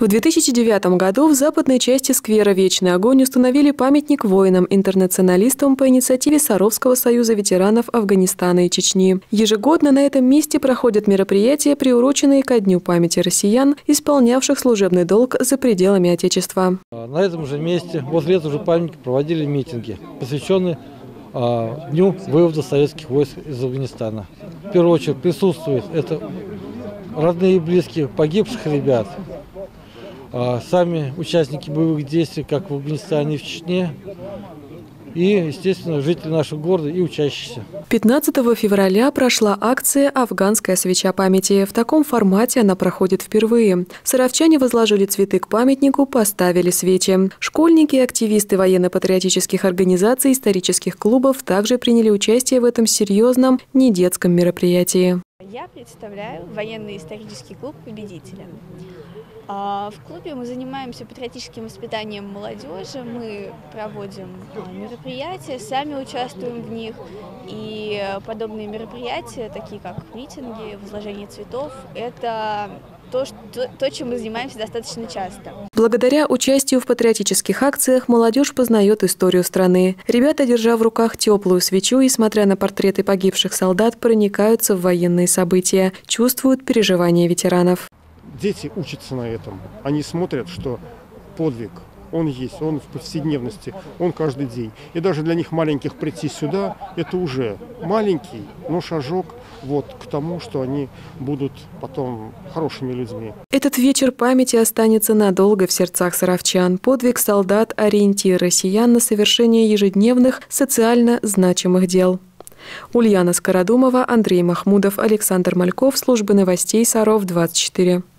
В 2009 году в западной части сквера «Вечный огонь» установили памятник воинам-интернационалистам по инициативе Саровского союза ветеранов Афганистана и Чечни. Ежегодно на этом месте проходят мероприятия, приуроченные ко Дню памяти россиян, исполнявших служебный долг за пределами Отечества. На этом же месте, возле этого же памятника, проводили митинги, посвященные Дню вывода советских войск из Афганистана. В первую очередь присутствуют это родные и близкие погибших ребят, сами участники боевых действий, как в Афганистане и в Чечне, и, естественно, жители нашего города и учащиеся. 15 февраля прошла акция «Афганская свеча памяти». В таком формате она проходит впервые. Саровчане возложили цветы к памятнику, поставили свечи. Школьники и активисты военно-патриотических организаций, исторических клубов также приняли участие в этом серьезном, не детском мероприятии. Я представляю военно-исторический клуб «Победители». В клубе мы занимаемся патриотическим воспитанием молодежи, мы проводим мероприятия, сами участвуем в них. И подобные мероприятия, такие как митинги, возложение цветов, это то, чем мы занимаемся достаточно часто. Благодаря участию в патриотических акциях молодежь познает историю страны. Ребята, держа в руках теплую свечу и смотря на портреты погибших солдат, проникаются в военные события, чувствуют переживания ветеранов. Дети учатся на этом. Они смотрят, что подвиг, он есть, он в повседневности, он каждый день. И даже для них маленьких прийти сюда, это уже маленький, но шажок к тому, что они будут потом хорошими людьми. Этот вечер памяти останется надолго в сердцах саровчан. Подвиг солдат – ориентир россиян на совершение ежедневных социально значимых дел. Ульяна Скородумова, Андрей Махмудов, Александр Мальков. Служба новостей Саров 24.